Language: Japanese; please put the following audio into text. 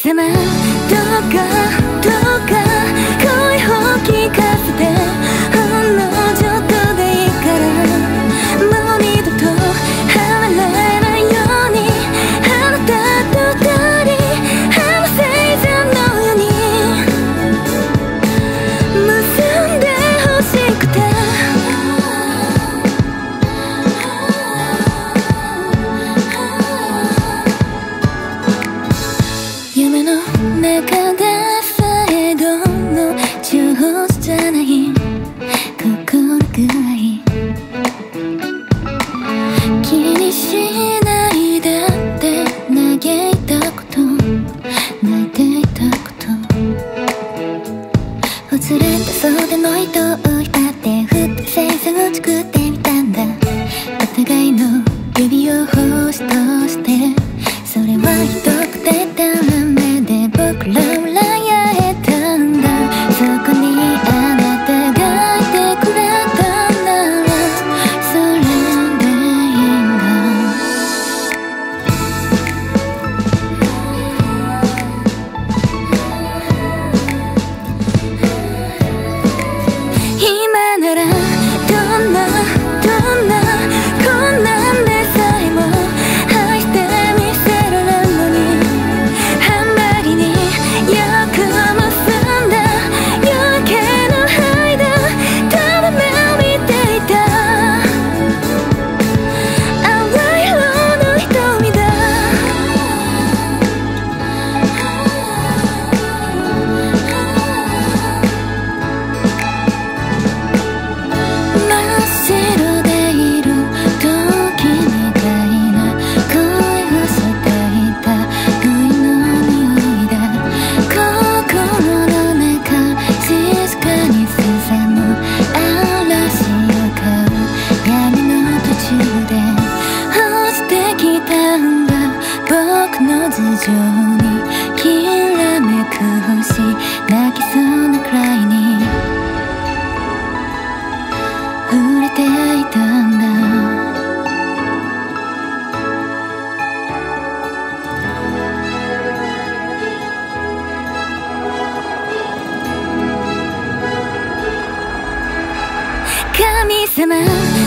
様どうかどうか声を聞かせてほんのちょっとでいいからもう二度と離れないようにあなたと二人あの星座のように結んでほしくて夢の中でさえどの上手じゃない心ぐらい気にしないでって嘆いたこと泣いていたことほつれた袖の糸を引っ張ってふっと星座を作ってみたんだお互いの指を星としてそれはひどくてダメで僕らを羨えたんだそこにあなたがいてくれたならそれでいいんだ今ならどんな困難でさえも愛してみせられるのにあまりによく結んだ夜明けの間ただ目を見ていた淡い色の瞳だ真っ白でいる時みたいな恋をしていた恋の匂いだ心の中静かに進む嵐を買う闇の途中で落ちてきたんだ僕の頭上にきらめく星泣きそうなくらいに触れていたんだ神様